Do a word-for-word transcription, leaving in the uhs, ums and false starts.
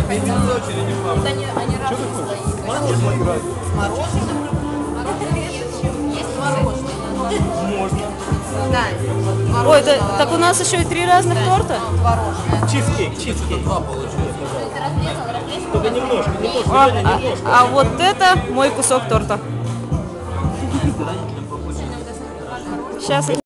проходить. Это они, они разные слои. Мороженое. Мороженое есть. Есть мороженое. Можно. Да. Ой, да, так у нас еще и три разных торта? Творожное. Чизкейк, чизкейк. Два получается. Только немножко, немножко, А, Женя, немножко. а, а вот это мой кусок торта. Сейчас.